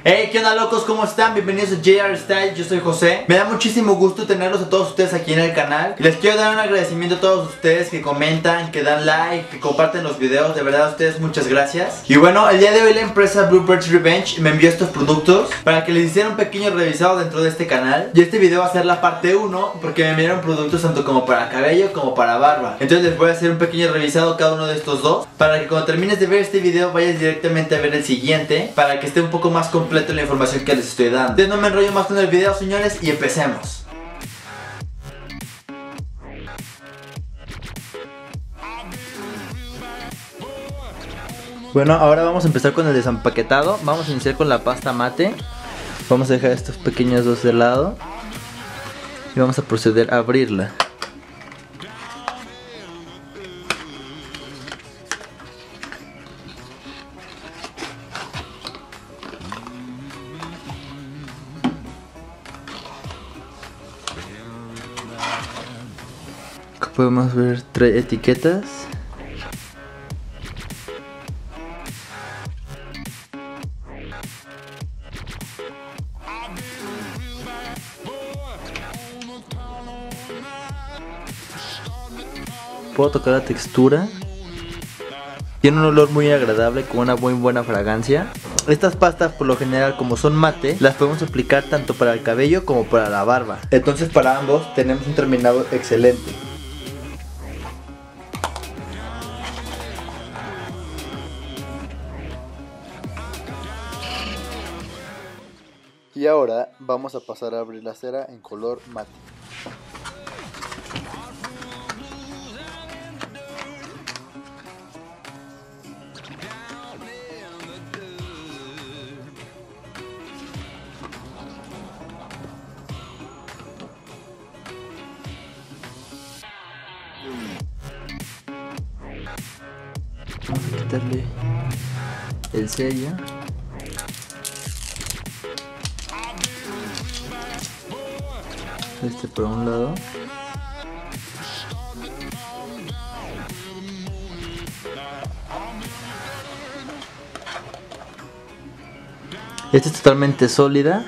Hey, ¿qué onda, locos? ¿Cómo están? Bienvenidos a JR Style, yo soy José. Me da muchísimo gusto tenerlos a todos ustedes aquí en el canal. Y les quiero dar un agradecimiento a todos ustedes que comentan, que dan like, que comparten los videos. De verdad, a ustedes muchas gracias. Y bueno, el día de hoy la empresa Bluebirds Revenge me envió estos productos para que les hiciera un pequeño revisado dentro de este canal. Y este video va a ser la parte 1 porque me enviaron productos tanto como para cabello como para barba. Entonces les voy a hacer un pequeño revisado a cada uno de estos dos, para que cuando termines de ver este video vayas directamente a ver el siguiente, para que esté un poco más completo la información que les estoy dando. Entonces no me enrollo más con el video, señores, y empecemos. Bueno, ahora vamos a empezar con el desempaquetado. Vamos a iniciar con la pasta mate. Vamos a dejar estos pequeños dos de lado y vamos a proceder a abrirla. Aquí podemos ver 3 etiquetas. Puedo tocar la textura. Tiene un olor muy agradable con una muy buena fragancia. Estas pastas por lo general, como son mate, las podemos aplicar tanto para el cabello como para la barba. Entonces para ambos tenemos un terminado excelente. Y ahora vamos a pasar a abrir la cera en color mate. Vamos a quitarle el sello. Este por un lado. Esta es totalmente sólida.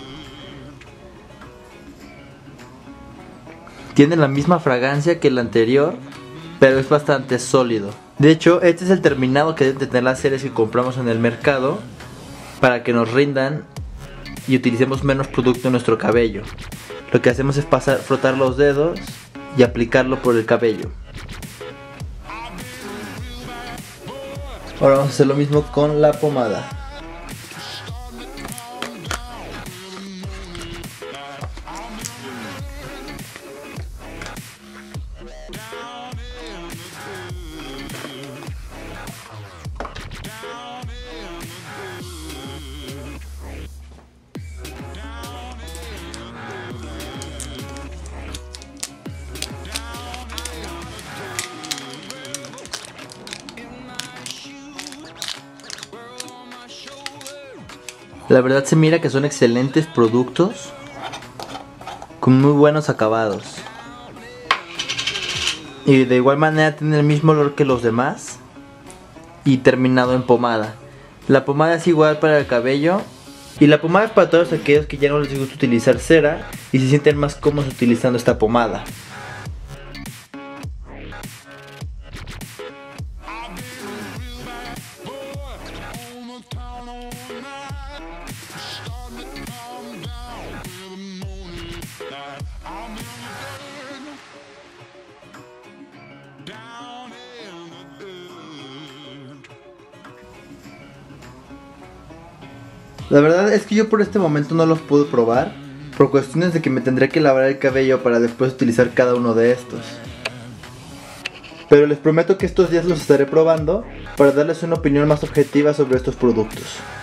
Tiene la misma fragancia que el anterior, pero es bastante sólido. De hecho, este es el terminado que deben tener las ceras que compramos en el mercado, para que nos rindan y utilicemos menos producto en nuestro cabello. Lo que hacemos es frotar los dedos y aplicarlo por el cabello. Ahora vamos a hacer lo mismo con la pomada. La verdad se mira que son excelentes productos con muy buenos acabados. Y de igual manera tienen el mismo olor que los demás. Y terminado en pomada. La pomada es igual para el cabello. Y la pomada es para todos aquellos que ya no les gusta utilizar cera y se sienten más cómodos utilizando esta pomada. La verdad es que yo por este momento no los puedo probar, por cuestiones de que me tendré que lavar el cabello para después utilizar cada uno de estos. Pero les prometo que estos días los estaré probando para darles una opinión más objetiva sobre estos productos.